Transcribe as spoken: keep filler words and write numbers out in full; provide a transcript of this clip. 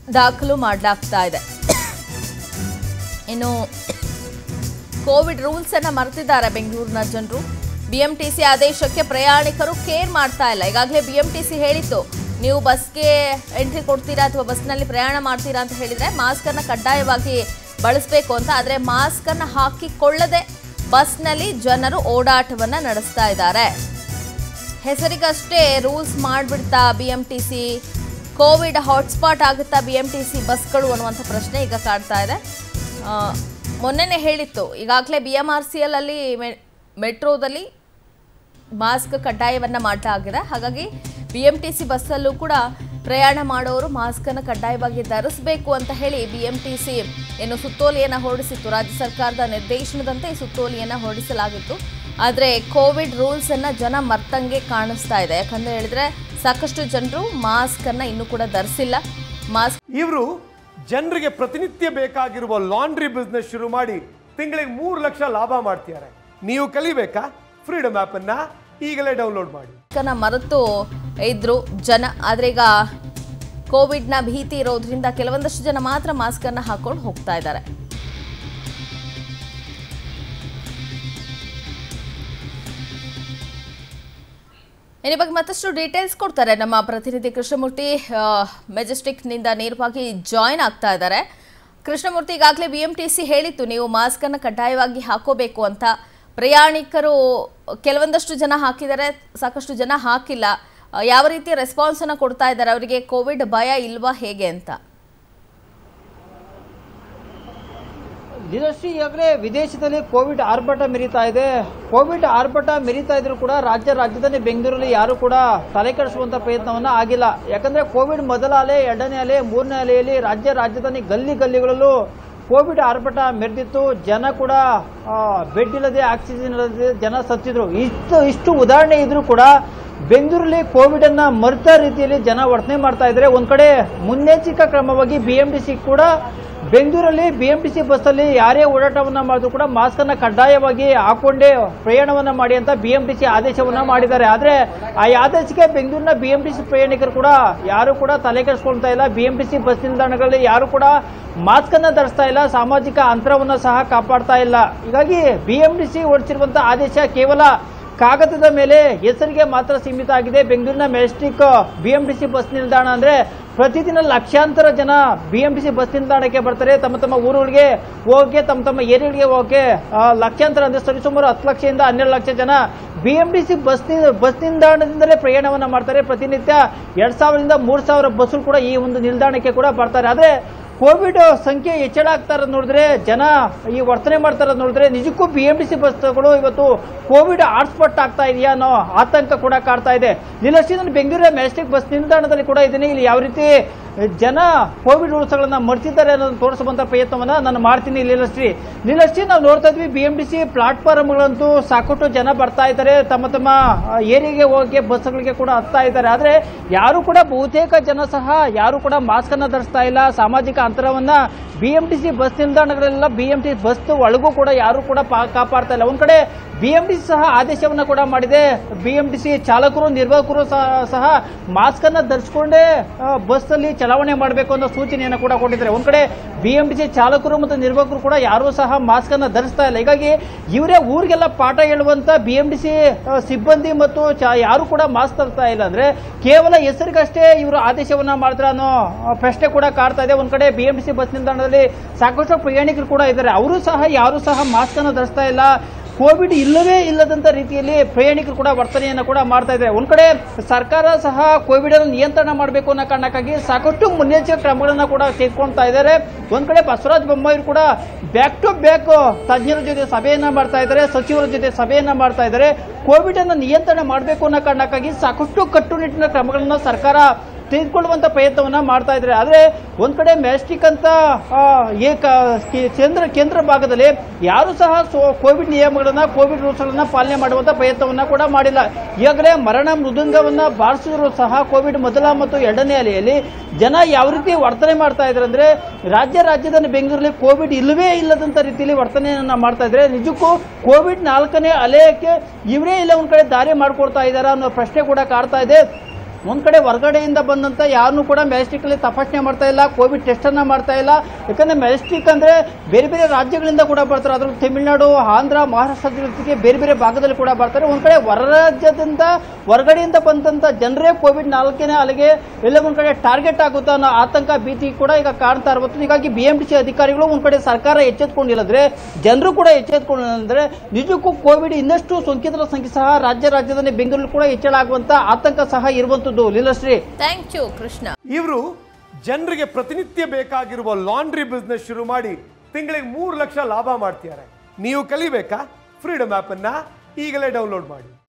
ದಾಖಲು ಮಾಡಲಾಗ್ತಾ ಇದೆ. ಇನ್ನು ಕೋವಿಡ್ ರೂಲ್ಸ್ ಅನ್ನ ಮರೆತಿದ್ದಾರೆ ಬೆಂಗಳೂರಿನ ಜನರು. ಬಿಎಂಟಿಸಿ ಆದೇಶಕ್ಕೆ ಪ್ರಯಾಣಿಕರು ಕೇರ್ ಮಾಡ್ತಾ ಇಲ್ಲ. ಈಗಾಗಲೇ ಬಿಎಂಟಿಸಿ ಹೇಳಿತ್ತು, ನೀವು ಬಸ್ಗೆ ಎಂಟ್ರಿ ಕೊಡ್ತೀರಾ ಅಥವಾ ಬಸ್ನಲ್ಲಿ ಪ್ರಯಾಣ ಮಾಡ್ತೀರಾ ಅಂತ ಹೇಳಿದ್ರೆ ಮಾಸ್ಕ್ ಅನ್ನ ಕಡ್ಡಾಯವಾಗಿ ಬಳಸಬೇಕು ಅಂತ. ಆದರೆ ಮಾಸ್ಕ್ ಅನ್ನ ಹಾಕಿಕೊಳ್ಳದೆ ಬಸ್ನಲ್ಲಿ ಜನರು ಓಡಾಟವನ್ನ ನಡೆಸ್ತಾ ಇದ್ದಾರೆ. ಹೆಸರಿಗಷ್ಟೇ ರೂಲ್ಸ್ ಮಾಡಿಬಿಡ್ತಾ ಬಿಎಂಟಿಸಿ, ಕೋವಿಡ್ ಹಾಟ್ಸ್ಪಾಟ್ ಆಗುತ್ತಾ ಬಿಎಂಟಿಸಿ ಬಸ್ಗಳು ಅನ್ನುವಂಥ ಪ್ರಶ್ನೆ ಈಗ ಕಾಡ್ತಾ ಇದೆ. ಮೊನ್ನೆನೇ ಹೇಳಿತ್ತು, ಈಗಾಗಲೇ B M R C L ಅಲ್ಲಿ ಮೆಟ್ರೋದಲ್ಲಿ ಮಾಸ್ಕ್ ಕಡ್ಡಾಯವನ್ನು ಮಾಡಲಾಗಿದೆ. ಹಾಗಾಗಿ ಬಿ ಎಂ ಟಿ ಸಿ ಬಸ್ಸಲ್ಲೂ ಕೂಡ ಪ್ರಯಾಣ ಮಾಡೋರು ಮಾಸ್ಕನ್ನು ಕಡ್ಡಾಯವಾಗಿ ಧರಿಸಬೇಕು ಅಂತ ಹೇಳಿ ಬಿ ಎಂ ಟಿ ಸಿ ಏನು ಸುತ್ತೋಲೆಯನ್ನು ಹೊರಡಿಸಿತ್ತು. ರಾಜ್ಯ ಸರ್ಕಾರದ ನಿರ್ದೇಶನದಂತೆ ಈ ಸುತ್ತೋಲೆಯನ್ನು ಹೊರಡಿಸಲಾಗಿತ್ತು. ಆದರೆ ಕೋವಿಡ್ ರೂಲ್ಸನ್ನು ಜನ ಮರ್ತಂಗೆ ಕಾಣಿಸ್ತಾ ಇದೆ. ಯಾಕಂದರೆ ಹೇಳಿದ್ರೆ ಸಾಕಷ್ಟು ಜನರು ಮಾಸ್ಕನ್ನು ಇನ್ನೂ ಕೂಡ ಧರಿಸಿಲ್ಲ. ಮಾಸ್ಕ್ ಇವರು ಜನರಿಗೆ ಪ್ರತಿನಿತ್ಯ ಬೇಕಾಗಿರುವ ಲಾಂಡ್ರಿ ಬಿಸ್ನೆಸ್ ಶುರು ಮಾಡಿ ತಿಂಗಳಿಗೆ ಮೂರು ಲಕ್ಷ ಲಾಭ ಮಾಡ್ತಿದ್ದಾರೆ. ನೀವು ಕಲಿಬೇಕಾ? ಫ್ರೀಡಮ್ ಆಪ್ ಅನ್ನ ಈಗಲೇ ಡೌನ್ಲೋಡ್ ಮಾಡಿ. ಮರೆತು ಇದ್ರು ಜನ. ಆದ್ರೆ ಈಗ ಕೋವಿಡ್ ನ ಭೀತಿ ಇರೋದ್ರಿಂದ ಕೆಲವೊಂದಷ್ಟು ಜನ ಮಾತ್ರ ಮಾಸ್ಕ್ ಅನ್ನ ಹಾಕೊಂಡು ಹೋಗ್ತಾ ಇದ್ದಾರೆ. ಈ ಬಗ್ಗೆ ಮತ್ತಷ್ಟು ಡೀಟೇಲ್ಸ್ ಕೊಡ್ತಾರೆ ನಮ್ಮ ಪ್ರತಿನಿಧಿ ಕೃಷ್ಣಮೂರ್ತಿ. ಮೆಜೆಸ್ಟಿಕ್ ನಿಂದ ನೇರವಾಗಿ ಜಾಯಿನ್ ಆಗ್ತಾ ಇದ್ದಾರೆ. ಕೃಷ್ಣಮೂರ್ತಿ, ಈಗಾಗಲೇ ಬಿಎಂಟಿಸಿ ಹೇಳಿತ್ತು ನೀವು ಮಾಸ್ಕ್ ಅನ್ನು ಕಡ್ಡಾಯವಾಗಿ ಹಾಕೋಬೇಕು ಅಂತ. ಪ್ರಯಾಣಿಕರು ಕೆಲವೊಂದಷ್ಟು ಜನ ಹಾಕಿದ್ದಾರೆ, ಸಾಕಷ್ಟು ಜನ ಹಾಕಿಲ್ಲ. ಯಾವ ರೀತಿ ರೆಸ್ಪಾನ್ಸ್ ಅನ್ನು ಕೊಡ್ತಾ ಇದ್ದಾರೆ? ಅವರಿಗೆ ಕೋವಿಡ್ ಭಯ ಇಲ್ವಾ ಹೇಗೆ ಅಂತ? ದಿನಶ್ರೀ, ಈಗಾಗಲೇ ವಿದೇಶದಲ್ಲಿ ಕೋವಿಡ್ ಆರ್ಭಟ ಮೆರೀತಾ ಇದೆ. ಕೋವಿಡ್ ಆರ್ಭಟ ಮೆರೀತಾ ಇದ್ರು ಕೂಡ ರಾಜ್ಯ ರಾಜಧಾನಿ ಬೆಂಗಳೂರಲ್ಲಿ ಯಾರು ಕೂಡ ತಲೆ ಕೆಡಿಸುವಂತ ಪ್ರಯತ್ನವನ್ನ ಆಗಿಲ್ಲ. ಯಾಕಂದ್ರೆ ಕೋವಿಡ್ ಮೊದಲ ಅಲೆ, ಎರಡನೇ ಅಲೆ, ಮೂರನೇ ಅಲೆಯಲ್ಲಿ ರಾಜ್ಯ ರಾಜಧಾನಿ ಗಲ್ಲಿ ಗಲ್ಲಿಗಳಲ್ಲೂ ಕೋವಿಡ್ ಆರ್ಭಟ ಮೆರೆದಿತ್ತು. ಜನ ಕೂಡ ಬೆಡ್ ಇಲ್ಲದೆ, ಆಕ್ಸಿಜನ್ ಇಲ್ಲದೆ ಜನ ಸತ್ತಿದ್ರು. ಇಷ್ಟು ಇಷ್ಟು ಉದಾಹರಣೆ ಇದ್ರೂ ಕೂಡ ಬೆಂಗಳೂರಲ್ಲಿ ಕೋವಿಡ್ ಅನ್ನ ಮರೆತ ರೀತಿಯಲ್ಲಿ ಜನ ವರ್ತನೆ ಮಾಡ್ತಾ ಇದ್ದಾರೆ. ಒಂದ್ ಕಡೆ ಮುನ್ನೆಚ್ಚರಿಕಾ ಕ್ರಮವಾಗಿ ಬಿಎಂಟಿಸಿ ಕೂಡ ಬೆಂಗಳೂರಲ್ಲಿ ಬಿಎಂಟಿಸಿ ಬಸ್ಸಲ್ಲಿ ಯಾರೇ ಓಡಾಟವನ್ನ ಮಾಡಿದ್ರು ಕೂಡ ಮಾಸ್ಕ್ ಅನ್ನ ಕಡ್ಡಾಯವಾಗಿ ಹಾಕೊಂಡೇ ಪ್ರಯಾಣವನ್ನ ಮಾಡಿ ಅಂತ ಬಿಎಂಟಿಸಿ ಆದೇಶವನ್ನ ಮಾಡಿದ್ದಾರೆ. ಆದ್ರೆ ಆ ಆದೇಶಕ್ಕೆ ಬೆಂಗಳೂರಿನ ಬಿಎಂಟಿಸಿ ಪ್ರಯಾಣಿಕರು ಕೂಡ ಯಾರು ಕೂಡ ತಲೆ ಕೆಡಿಸ್ಕೊಳ್ತಾ ಇಲ್ಲ. ಬಿಎಂಟಿಸಿ ಬಸ್ ನಿಲ್ದಾಣಗಳಲ್ಲಿ ಯಾರು ಕೂಡ ಮಾಸ್ಕ್ ಅನ್ನ ಧರಿಸ್ತಾ ಇಲ್ಲ, ಸಾಮಾಜಿಕ ಅಂತರವನ್ನ ಸಹ ಕಾಪಾಡ್ತಾ ಇಲ್ಲ. ಹೀಗಾಗಿ ಬಿಎಂಟಿಸಿ ಹೊರಡಿಸಿರುವಂತಹ ಆದೇಶ ಕೇವಲ ಕಾಗದದ ಮೇಲೆ ಹೆಸರಿಗೆ ಮಾತ್ರ ಸೀಮಿತ ಆಗಿದೆ. ಬೆಂಗಳೂರಿನ ಮೆಜೆಸ್ಟಿಕ್ ಬಿಎಂಟಿಸಿ ಬಸ್ ನಿಲ್ದಾಣ ಅಂದ್ರೆ ಪ್ರತಿದಿನ ಲಕ್ಷಾಂತರ ಜನ ಬಿಎಂಟಿಸಿ ಬಸ್ ನಿಲ್ದಾಣಕ್ಕೆ ಬರ್ತಾರೆ. ತಮ್ಮ ತಮ್ಮ ಊರುಗಳಿಗೆ ಹೋಗಕ್ಕೆ, ತಮ್ಮ ತಮ್ಮ ಏರಿಯಾಗಳಿಗೆ ಹೋಗಕ್ಕೆ ಲಕ್ಷಾಂತರ ಅಂದ್ರೆ ಸರಿಸುಮಾರು ಹತ್ತು ಲಕ್ಷದಿಂದ ಹನ್ನೆರಡು ಲಕ್ಷ ಜನ ಬಿಎಂಟಿಸಿ ಬಸ್ ಬಸ್ ನಿಲ್ದಾಣದಿಂದಲೇ ಪ್ರಯಾಣವನ್ನ ಮಾಡ್ತಾರೆ. ಪ್ರತಿನಿತ್ಯ ಎರಡ್ ಸಾವಿರದಿಂದ ಮೂರ್ ಸಾವಿರ ಬಸ್ಗಳು ಕೂಡ ಈ ಒಂದು ನಿಲ್ದಾಣಕ್ಕೆ ಕೂಡ ಬರ್ತಾರೆ. ಆದ್ರೆ ಕೋವಿಡ್ ಸಂಖ್ಯೆ ಹೆಚ್ಚಳ ಆಗ್ತಾ ಇರೋದು ನೋಡಿದ್ರೆ, ಜನ ಈ ವರ್ತನೆ ಮಾಡ್ತಾ ಇರೋದು ನೋಡಿದ್ರೆ ನಿಜಕ್ಕೂ ಬಿಎಂಟಿಸಿ ಬಸ್ಗಳು ಇವತ್ತು ಕೋವಿಡ್ ಹಾಟ್ಸ್ಪಾಟ್ ಆಗ್ತಾ ಇದೆಯಾ ಅನ್ನೋ ಆತಂಕ ಕೂಡ ಕಾಡ್ತಾ ಇದೆ. ನಿಲ್ಲಷ್ಟೇ ನಾನು ಬೆಂಗಳೂರಿನ ಮೆಜೆಸ್ಟಿಕ್ ಬಸ್ ನಿಲ್ದಾಣದಲ್ಲಿ ಕೂಡ ಇದ್ದೀನಿ. ಇಲ್ಲಿ ಯಾವ ರೀತಿ ಜನ ಕೋವಿಡ್ ರೂಲ್ಸ್ಗಳನ್ನ ಮರ್ತಿದ್ದಾರೆ ಅನ್ನೋದನ್ನು ತೋರಿಸುವಂತ ಪ್ರಯತ್ನವನ್ನ ನಾನು ಮಾಡ್ತೀನಿ. ಲೀಲಶ್ರೀ ಲೀಲಶ್ರೀ ನಾವು ನೋಡ್ತಾ ಇದ್ವಿ, ಬಿಎಂಟಿಸಿ ಪ್ಲಾಟ್ಫಾರ್ಮ್ಗಳಂತೂ ಸಾಕಷ್ಟು ಜನ ಬರ್ತಾ ಇದ್ದಾರೆ, ತಮ್ಮ ತಮ್ಮ ಏರಿಯಾಗೆ ಹೋಗಕ್ಕೆ ಬಸ್ಗಳಿಗೆ ಕೂಡ ಹತ್ತಾ ಇದ್ದಾರೆ. ಆದ್ರೆ ಯಾರು ಕೂಡ ಬಹುತೇಕ ಜನ ಸಹ ಯಾರು ಕೂಡ ಮಾಸ್ಕ್ ಅನ್ನ ಧರಿಸ್ತಾ ಇಲ್ಲ, ಸಾಮಾಜಿಕ ಅಂತರವನ್ನ ಬಿಎಂಟಿಸಿ ಬಸ್ ನಿಲ್ದಾಣಗಳೆಲ್ಲ ಬಿಎಂಟಿಸಿ ಬಸ್ ಒಳಗೂ ಕೂಡ ಯಾರು ಕೂಡ ಕಾಪಾಡ್ತಾ ಇಲ್ಲ. ಒಂದ್ ಕಡೆ ಬಿಎಂಟಿಸಿ ಸಹ ಆದೇಶವನ್ನ ಕೂಡ ಮಾಡಿದೆ. ಬಿಎಂಟಿಸಿ ಚಾಲಕರು, ನಿರ್ವಾಹಕರು ಸಹ ಮಾಸ್ಕ್ ಅನ್ನ ಧರಿಸಿಕೊಂಡೇ ಬಸ್ ಅಲ್ಲಿ ಚಲಾವಣೆ ಮಾಡಬೇಕು ಅನ್ನೋ ಸೂಚನೆಯನ್ನು ಕೂಡ ಕೊಟ್ಟಿದ್ದಾರೆ. ಒಂದ್ ಕಡೆ ಬಿಎಂಟಿಸಿ ಚಾಲಕರು ಮತ್ತು ನಿರ್ವಾಹಕರು ಕೂಡ ಯಾರು ಸಹ ಮಾಸ್ಕ್ ಅನ್ನ ಧರಿಸ್ತಾ ಇಲ್ಲ. ಹೀಗಾಗಿ ಇವರೇ ಊರಿಗೆಲ್ಲ ಪಾಠ ಹೇಳುವಂತ ಬಿಎಂಟಿಸಿ ಸಿಬ್ಬಂದಿ ಮತ್ತು ಯಾರು ಕೂಡ ಮಾಸ್ಕ್ ಧರಿಸ್ತಾ ಇಲ್ಲ ಅಂದ್ರೆ ಕೇವಲ ಹೆಸರಿಗಷ್ಟೇ ಇವರು ಆದೇಶವನ್ನ ಮಾಡ್ತಾರೆ ಅನ್ನೋ ಪ್ರಶ್ನೆ ಕೂಡ ಕಾಡ್ತಾ ಇದೆ. ಒಂದ್ ಕಡೆ ಬಿಎಂಟಿಸಿ ಬಸ್ ನಿಲ್ದಾಣದಲ್ಲಿ ಸಾಕಷ್ಟು ಪ್ರಯಾಣಿಕರು ಕೂಡ ಇದ್ದಾರೆ, ಅವರು ಸಹ ಯಾರು ಸಹ ಮಾಸ್ಕ್ ಅನ್ನು ಧರಿಸ್ತಾ ಇಲ್ಲ. ಕೋವಿಡ್ ಇಲ್ಲವೇ ಇಲ್ಲದಂತ ರೀತಿಯಲ್ಲಿ ಪ್ರಯಾಣಿಕರು ಕೂಡ ವರ್ತನೆಯನ್ನು ಕೂಡ ಮಾಡ್ತಾ ಇದ್ದಾರೆ. ಒಂದ್ ಕಡೆ ಸರ್ಕಾರ ಸಹ ಕೋವಿಡ್ ಅನ್ನು ನಿಯಂತ್ರಣ ಮಾಡಬೇಕು ಅನ್ನೋ ಕಾರಣಕ್ಕಾಗಿ ಸಾಕಷ್ಟು ಮುನ್ನೆಚ್ಚರಿಕೆ ಕ್ರಮಗಳನ್ನ ಕೂಡ ತೆಗೆದುಕೊಳ್ತಾ ಇದ್ದಾರೆ. ಒಂದ್ ಕಡೆ ಬಸವರಾಜ ಬೊಮ್ಮಾಯಿ ಕೂಡ ಬ್ಯಾಕ್ ಟು ಬ್ಯಾಕ್ ತಜ್ಞರ ಜೊತೆ ಸಭೆಯನ್ನ ಮಾಡ್ತಾ ಇದ್ದಾರೆ, ಸಚಿವರ ಜೊತೆ ಸಭೆಯನ್ನ ಮಾಡ್ತಾ ಇದ್ದಾರೆ. ಕೋವಿಡ್ ಅನ್ನು ನಿಯಂತ್ರಣ ಮಾಡಬೇಕು ಅನ್ನೋ ಕಾರಣಕ್ಕಾಗಿ ಸಾಕಷ್ಟು ಕಟ್ಟುನಿಟ್ಟಿನ ಕ್ರಮಗಳನ್ನ ಸರ್ಕಾರ ತೆಗೆದುಕೊಳ್ಳುವಂತ ಪ್ರಯತ್ನವನ್ನ ಮಾಡ್ತಾ ಇದ್ದಾರೆ. ಆದ್ರೆ ಒಂದ್ ಕಡೆ ಮೆಜೆಸ್ಟಿಕ್ ಅಂತ ಕೇಂದ್ರ ಕೇಂದ್ರ ಭಾಗದಲ್ಲಿ ಯಾರು ಸಹ ಕೋವಿಡ್ ನಿಯಮಗಳನ್ನ, ಕೋವಿಡ್ ರೂಲ್ಸ್ ಗಳನ್ನ ಪಾಲನೆ ಮಾಡುವಂತ ಪ್ರಯತ್ನವನ್ನ ಕೂಡ ಮಾಡಿಲ್ಲ. ಈಗಾಗಲೇ ಮರಣ ಮೃದಂಗವನ್ನ ಬಾರಿಸಿದ್ರು ಸಹ ಕೋವಿಡ್ ಮೊದಲ ಮತ್ತು ಎರಡನೇ ಅಲೆಯಲ್ಲಿ ಜನ ಯಾವ ರೀತಿ ವರ್ತನೆ ಮಾಡ್ತಾ ಇದ್ದಾರೆ ಅಂದ್ರೆ ರಾಜ್ಯ ರಾಜ್ಯದಲ್ಲಿ ಬೆಂಗಳೂರಲ್ಲಿ ಕೋವಿಡ್ ಇಲ್ಲವೇ ಇಲ್ಲದಂತ ರೀತಿಯಲ್ಲಿ ವರ್ತನೆಯನ್ನ ಮಾಡ್ತಾ ಇದ್ರೆ ನಿಜಕ್ಕೂ ಕೋವಿಡ್ ನಾಲ್ಕನೇ ಅಲೆಯಕ್ಕೆ ಇವರೇ ಇಲ್ಲ ಒಂದ್ ಕಡೆ ದಾರಿ ಮಾಡ್ಕೊಡ್ತಾ ಇದ್ದಾರಾ ಅನ್ನೋ ಪ್ರಶ್ನೆ ಕೂಡ ಕಾಡ್ತಾ ಇದೆ. ಒಂದ್ ಕಡೆ ಹೊರಗಡೆಯಿಂದ ಬಂದಂತ ಯಾರನ್ನೂ ಕೂಡ ಮೆಜೆಸ್ಟಿಕ್ ಅಲ್ಲಿ ತಪಾಸಣೆ ಮಾಡ್ತಾ ಇಲ್ಲ, ಕೋವಿಡ್ ಟೆಸ್ಟ್ ಅನ್ನ ಮಾಡ್ತಾ ಇಲ್ಲ. ಯಾಕಂದ್ರೆ ಮೆಜೆಸ್ಟಿಕ್ ಅಂದ್ರೆ ಬೇರೆ ಬೇರೆ ರಾಜ್ಯಗಳಿಂದ ಕೂಡ ಬರ್ತಾರೆ, ಅದ್ರಲ್ಲಿ ತಮಿಳುನಾಡು, ಆಂಧ್ರ, ಮಹಾರಾಷ್ಟ್ರದ ಜೊತೆಗೆ ಬೇರೆ ಬೇರೆ ಭಾಗದಲ್ಲಿ ಕೂಡ ಬರ್ತಾರೆ. ಒಂದ್ ಕಡೆ ಹೊರ ರಾಜ್ಯದಿಂದ ಹೊರಗಡೆಯಿಂದ ಬಂದಂತ ಜನರೇ ಕೋವಿಡ್ ನಾಲ್ಕನೇ ಅಲೆಗೆ ಎಲ್ಲ ಒಂದ್ ಕಡೆ ಟಾರ್ಗೆಟ್ ಆಗುತ್ತಾ ಅನ್ನೋ ಆತಂಕ ಭೀತಿ ಕೂಡ ಈಗ ಕಾಣ್ತಾ ಇರಬಹುದು. ಹೀಗಾಗಿ ಬಿಎಂಟಿಸಿ ಅಧಿಕಾರಿಗಳು ಒಂದ್ ಕಡೆ ಸರ್ಕಾರ ಎಚ್ಚೆತ್ಕೊಂಡಿಲ್ಲದ್ರೆ, ಜನರು ಕೂಡ ಎಚ್ಚೆತ್ಕೊಂಡಿಲ್ಲಂದ್ರೆ ನಿಜಕ್ಕೂ ಕೋವಿಡ್ ಇನ್ನಷ್ಟು ಸೋಂಕಿತರ ಸಂಖ್ಯೆ ಸಹ ರಾಜ್ಯ ರಾಜ್ಯದಲ್ಲಿ ಬೆಂಗಳೂರು ಕೂಡ ಹೆಚ್ಚಳ ಆಗುವಂತ ಆತಂಕ ಸಹ ಇರುವಂತದ್ದು. Leelashree, thank you Krishna. ಇವರು ಜನರಿಗೆ ಪ್ರತಿನಿತ್ಯ ಬೇಕಾಗಿರುವ ಲಾಂಡ್ರಿ ಬಿಸ್ನೆಸ್ ಶುರು ಮಾಡಿ ತಿಂಗಳಿಗೆ ಮೂರು ಲಕ್ಷ ಲಾಭ ಮಾಡ್ತಿದ್ದಾರೆ. ನೀವು ಕಲಿಬೇಕಾ? ಫ್ರೀಡಮ್ ಆಪ್ ಅನ್ನ ಈಗಲೇ ಡೌನ್ಲೋಡ್ ಮಾಡಿ.